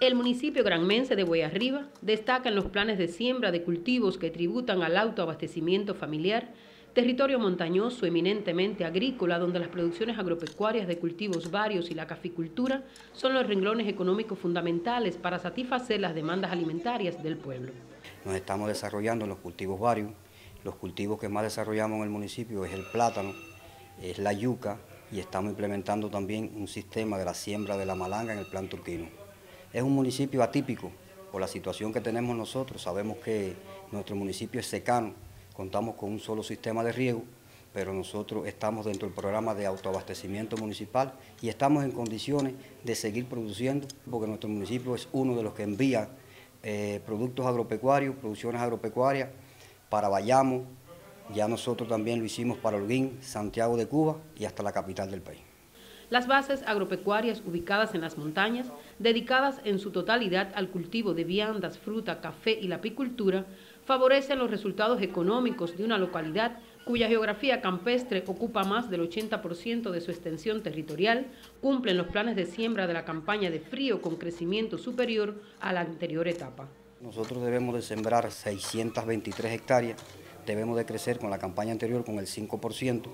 El municipio granmense de Boyarriba destaca en los planes de siembra de cultivos que tributan al autoabastecimiento familiar, territorio montañoso eminentemente agrícola donde las producciones agropecuarias de cultivos varios y la caficultura son los renglones económicos fundamentales para satisfacer las demandas alimentarias del pueblo. Nos estamos desarrollando en los cultivos varios. Los cultivos que más desarrollamos en el municipio es el plátano, es la yuca y estamos implementando también un sistema de la siembra de la malanga en el plan turquino. Es un municipio atípico por la situación que tenemos nosotros. Sabemos que nuestro municipio es secano, contamos con un solo sistema de riego, pero nosotros estamos dentro del programa de autoabastecimiento municipal y estamos en condiciones de seguir produciendo, porque nuestro municipio es uno de los que envía productos agropecuarios, producciones agropecuarias para Bayamo. Ya nosotros también lo hicimos para Holguín, Santiago de Cuba y hasta la capital del país. Las bases agropecuarias ubicadas en las montañas, dedicadas en su totalidad al cultivo de viandas, fruta, café y la apicultura, favorecen los resultados económicos de una localidad cuya geografía campestre ocupa más del 80% de su extensión territorial, cumplen los planes de siembra de la campaña de frío con crecimiento superior a la anterior etapa. Nosotros debemos de sembrar 623 hectáreas, debemos de crecer con la campaña anterior con el 5%.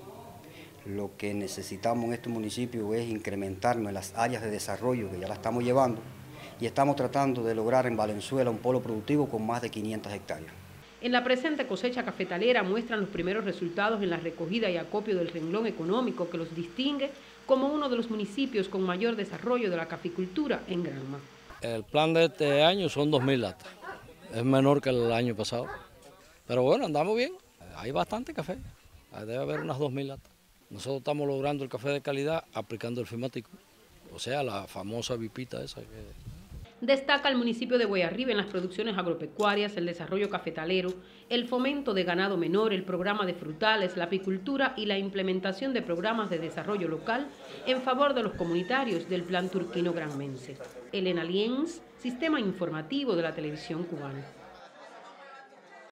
Lo que necesitamos en este municipio es incrementarnos en las áreas de desarrollo que ya la estamos llevando y estamos tratando de lograr en Valenzuela un polo productivo con más de 500 hectáreas. En la presente cosecha cafetalera muestran los primeros resultados en la recogida y acopio del renglón económico que los distingue como uno de los municipios con mayor desarrollo de la caficultura en Granma. El plan de este año son 2.000 latas, es menor que el año pasado, pero bueno, andamos bien, hay bastante café, debe haber unas 2.000 latas. Nosotros estamos logrando el café de calidad aplicando el fimático, o sea, la famosa vipita esa. Destaca el municipio de Boyarriba en las producciones agropecuarias, el desarrollo cafetalero, el fomento de ganado menor, el programa de frutales, la apicultura y la implementación de programas de desarrollo local en favor de los comunitarios del Plan Turquino Granmense. Elena Lienz, Sistema Informativo de la Televisión Cubana.